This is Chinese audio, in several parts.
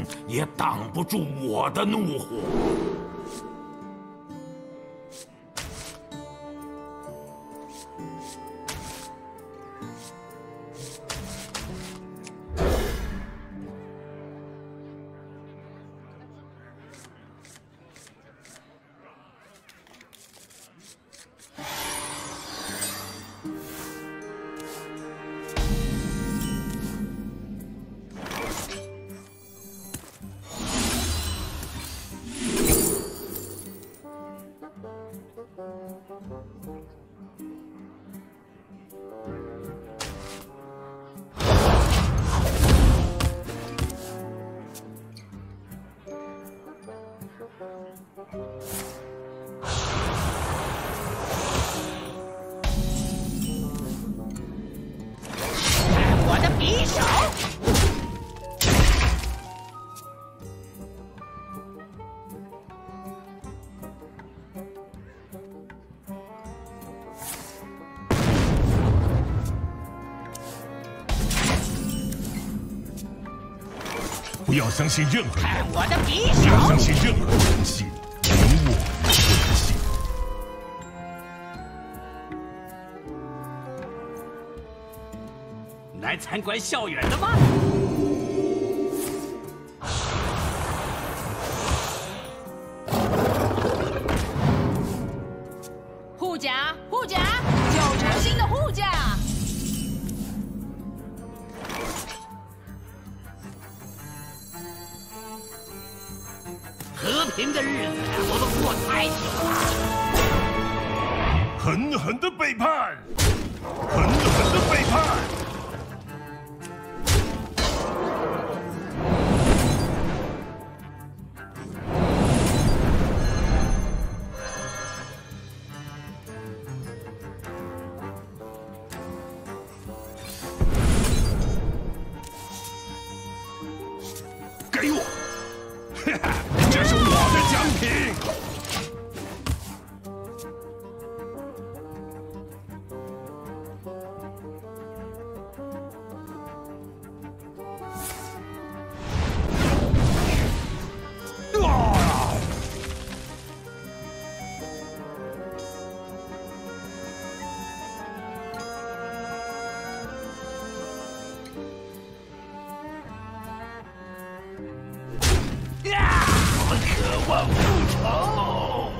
也挡不住我的怒火。 我的匕首！ 不要相信任何人， 看我的匕不要相首！ 信任何东西，连我也不能信。 来参观校园的吗？ 护甲，护甲，9成新的护甲。 和平的日子我们过太久了。 狠狠的背叛，狠狠的背叛！给我！哈哈，这是我的奖品。 我们渴望复仇。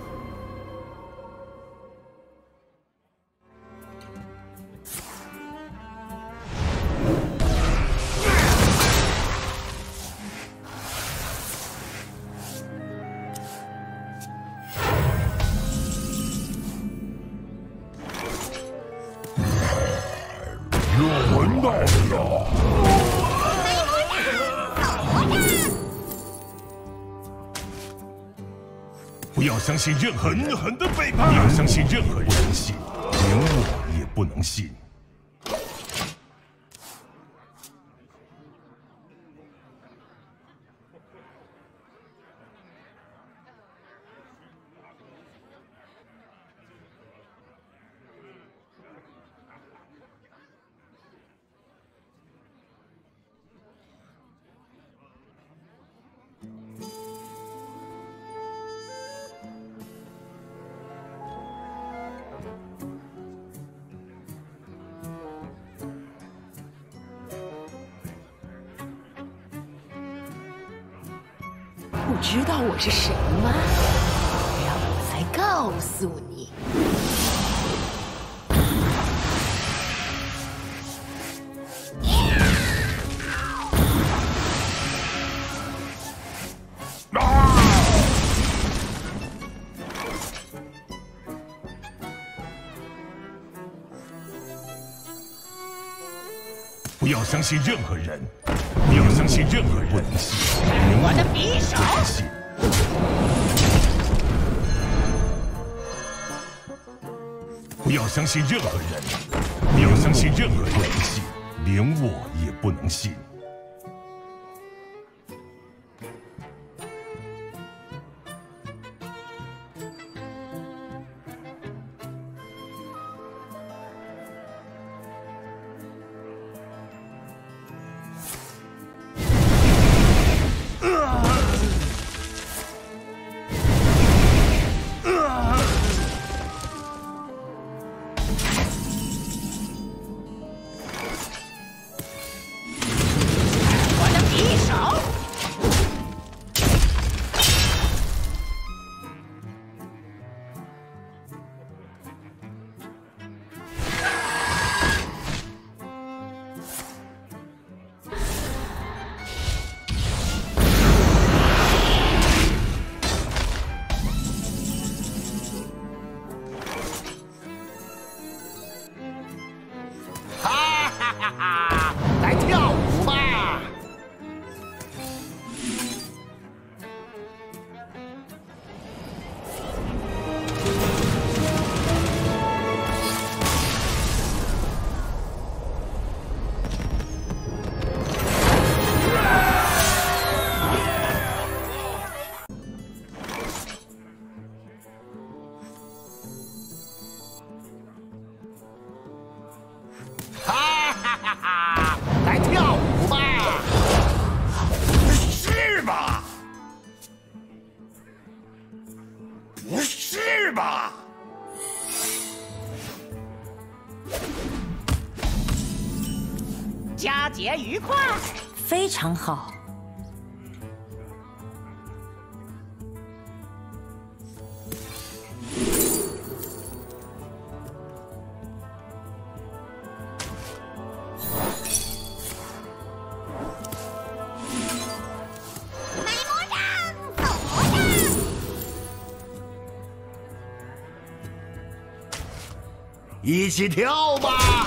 又闻到了。不要相信任何人，狠狠的背叛！不要相信任何人，不能信，连我也不能信。 不知道我是谁吗？让我来告诉你。 不要相信任何人，不要相信任何人，不能信，连我的我匕首！ 不能信。不要相信任何人，不要相信任何人，不能信，连我也不能信。 日吧！ 佳节愉快！ 非常好。 一起跳吧！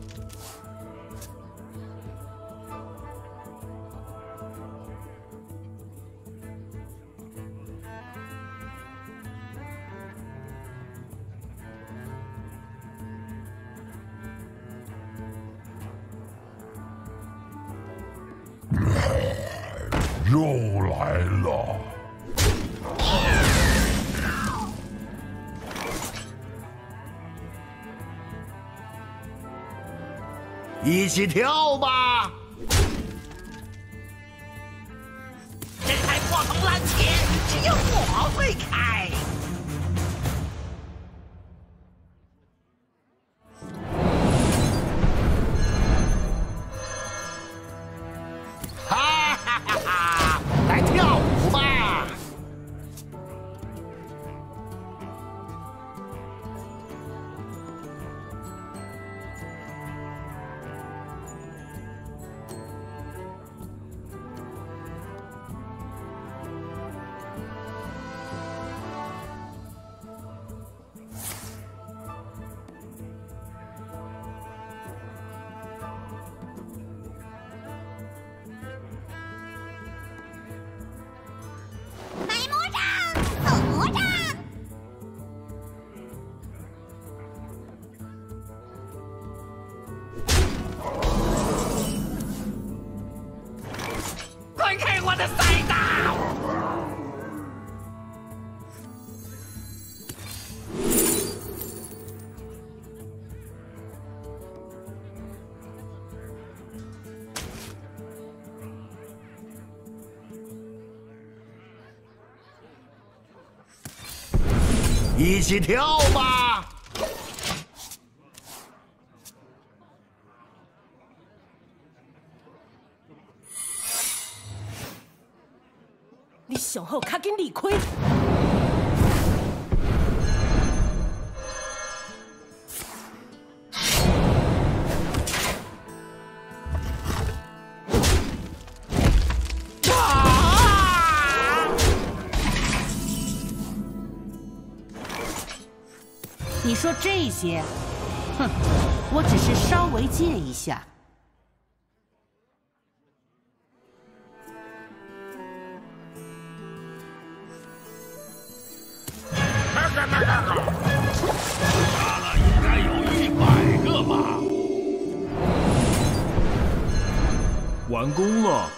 又来了。 一起跳吧！ 这台破铜烂铁只有我会开。 哈哈哈哈！来跳舞吧！ 滚开我的赛道！ 一起跳吧！ 你上好卡紧离开。 你说这些，哼，我只是稍微借一下。 杀了应该有100个吧？ 完工了。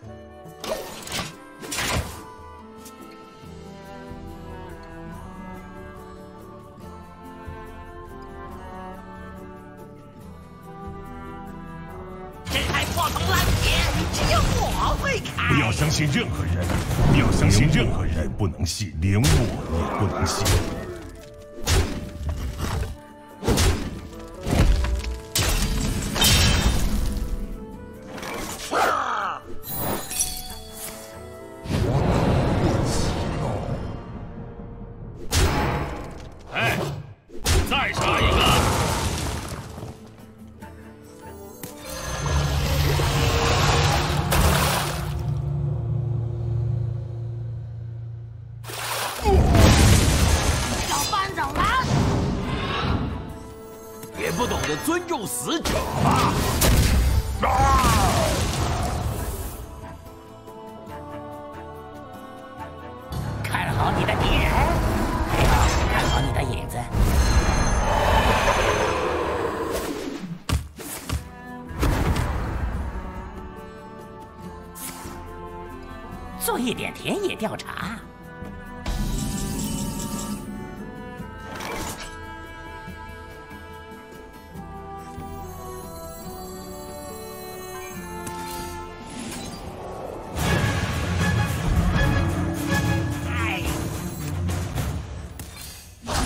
不要相信任何人，不要相信任何人，不能信，连我也不能信。 哎，再杀一个！ 也不懂得尊重死者吧？看好你的敌人，还要看好你的影子。做一点田野调查。 哎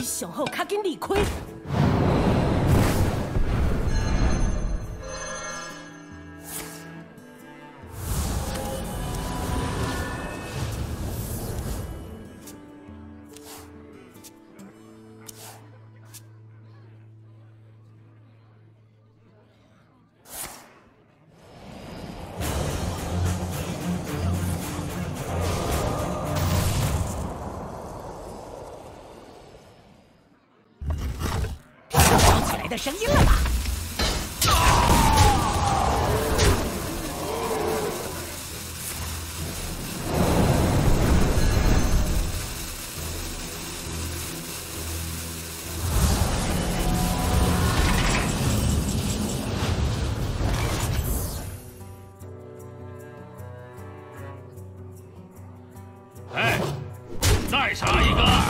上好较紧离开。 的声音了吧？ 哎，再杀一个！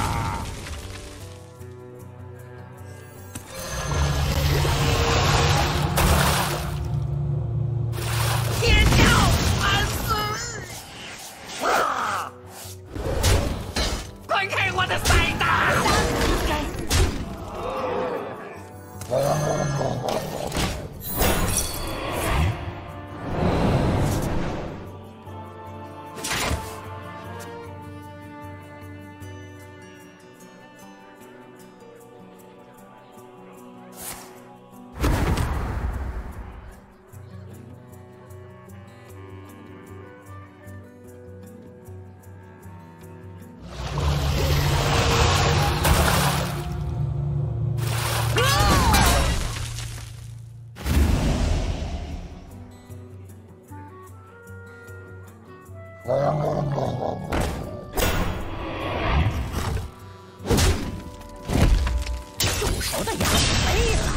煮熟的羊没了。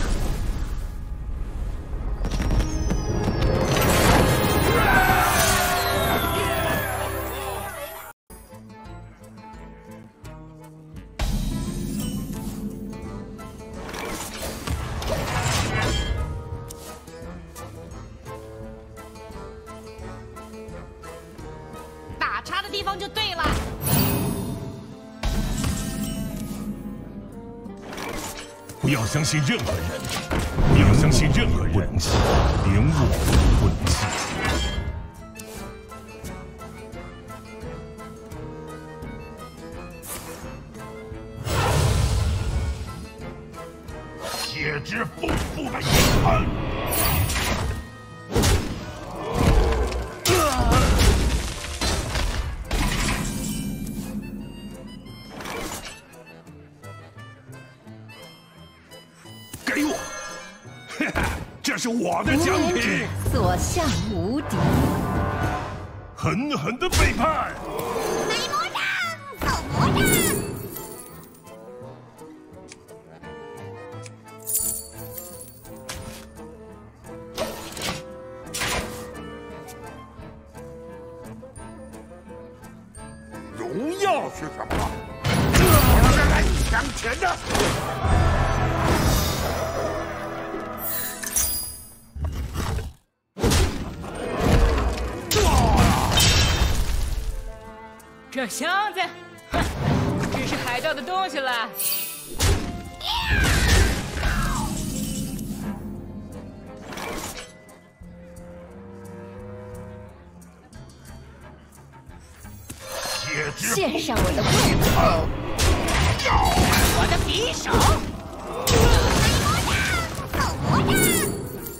打叉的地方就对了。 不要相信任何人，不要相信任何人，不能信，连我都不能信。 血之丰富的遗憾。 给我！这是我的奖品。 所向无敌。 狠狠的背叛。 来魔杖，走魔杖。 荣耀是什么？我是来抢钱的。 这箱子，哼，只是海盗的东西了。献上我的胃口， 我的匕首，来魔杖，走魔杖。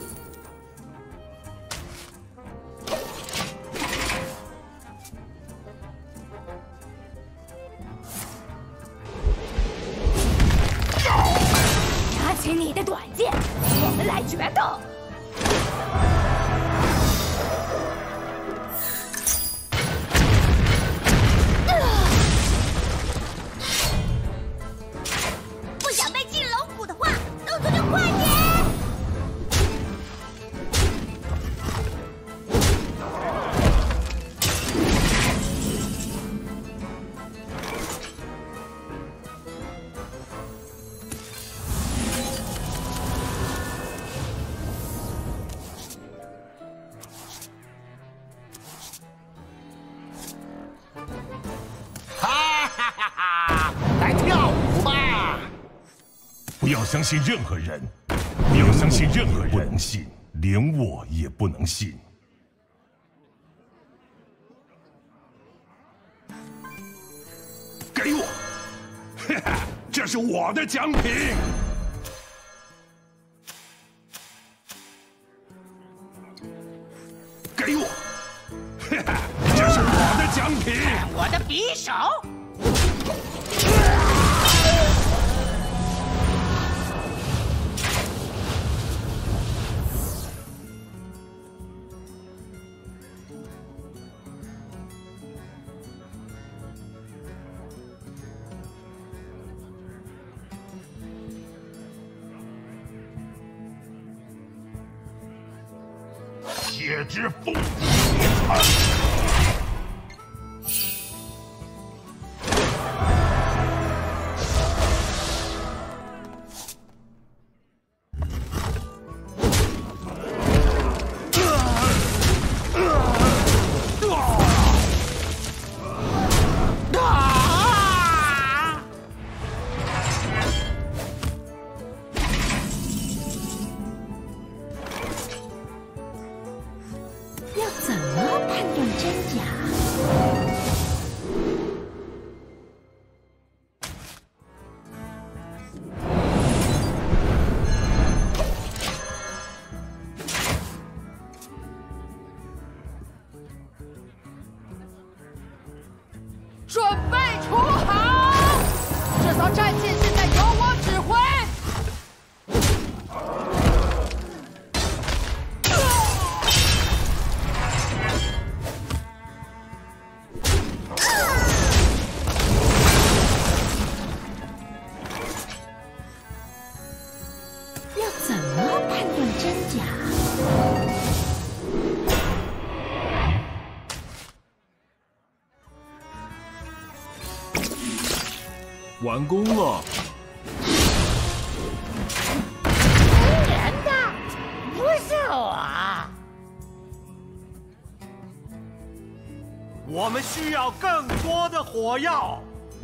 拿起你的短剑，我们来决斗！ 不想被进龙骨的话，动作就快点！ 要相信任何人，不要相信任何人，不能信，连我也不能信。 给我，哈哈，这是我的奖品。给我，哈哈，这是我的奖品。 我的匕首。 血之风，血残。 准备出航，这艘战舰现在由我指挥。 要怎么判断真假？ 完工了。 人的，不是我。 我们需要更多的火药。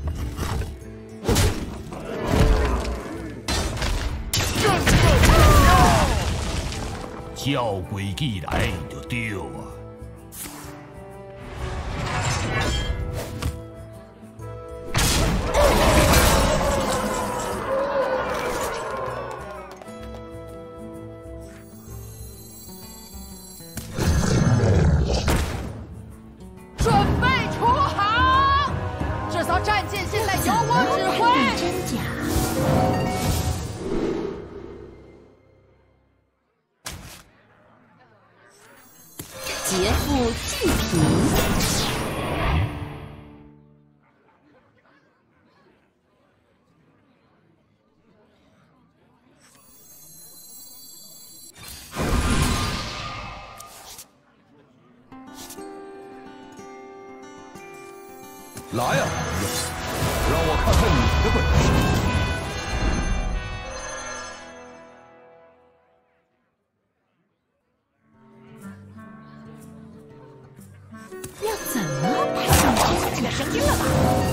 更多火药！ 照规矩来就对啊。 战舰现在由我指挥。 真假？劫富济贫。 来呀，朋友，让我看看你的本事。 要怎么判断真假？ 声音了吧？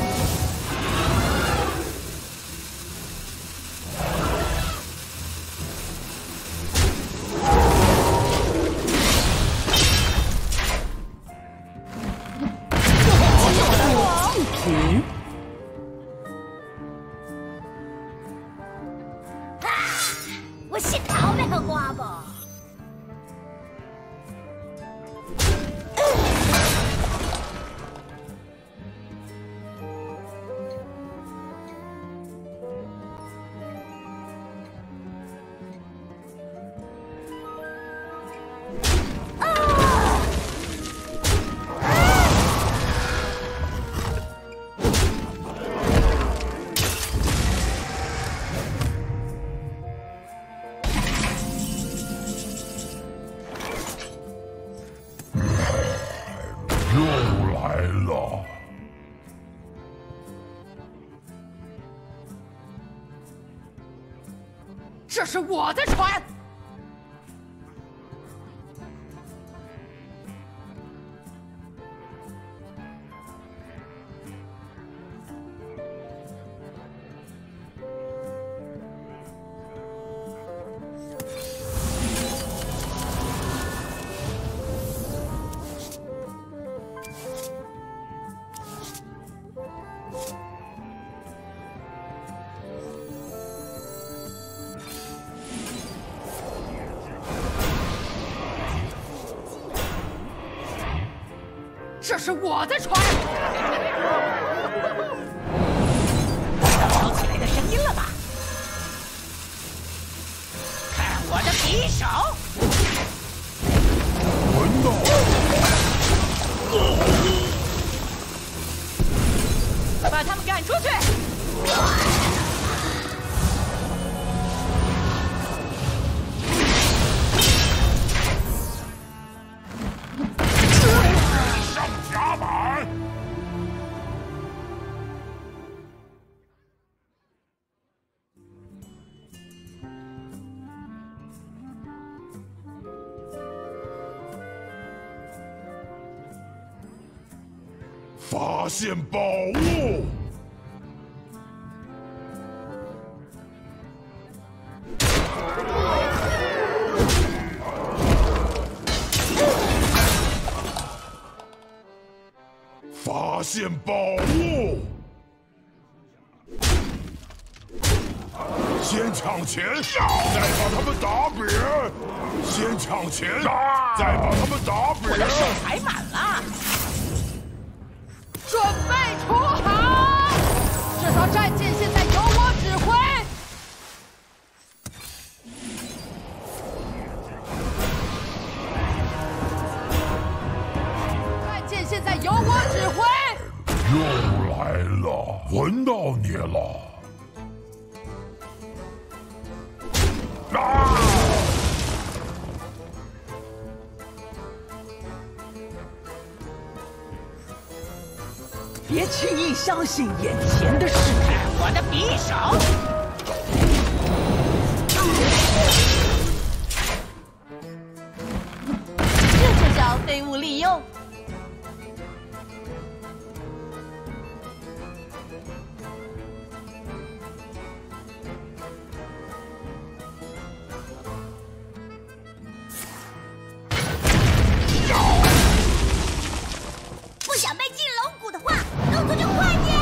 我是逃那个瓜不？ 这是我的船。 这是我的船。 跑起来的声音了吧？看我的匕首！ 闻到。 把他们赶出去！ 上甲板。发现宝物！发现宝物！先抢钱，再把他们打扁；先抢钱，再把他们打扁。 我的手排满了。 准备出航！这条战舰现在由我指挥。战舰现在由我指挥。 又来了，闻到你了！啊！ 别轻易相信眼前的事，看我的匕首！这就叫废物利用。 不想被进龙骨的话，动作就快点！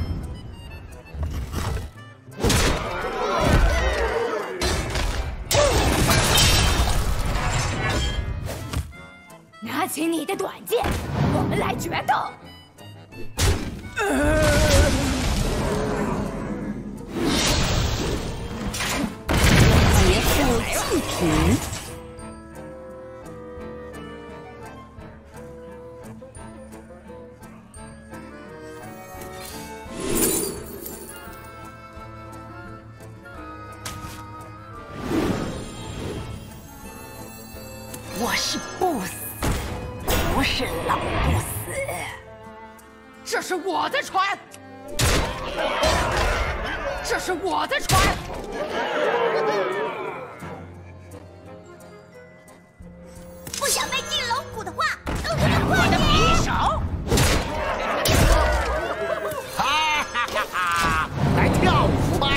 拿起你的短剑，我们来决斗！ 劫富济贫。 我是不死，不是老不死。这是我的船，这是我的船。 不想被进龙骨的话，动作就快点！ 我的匕首！ 哈哈哈哈！来跳舞吧！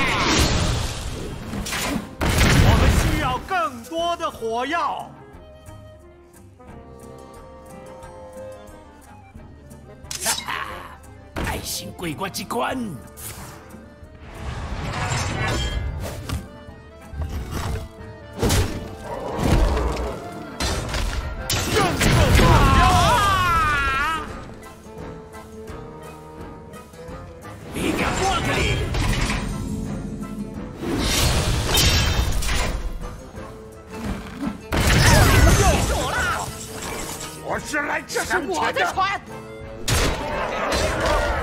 我们需要更多的火药。 爱心桂冠机关。你敢过这里？ 我是来这是我的船。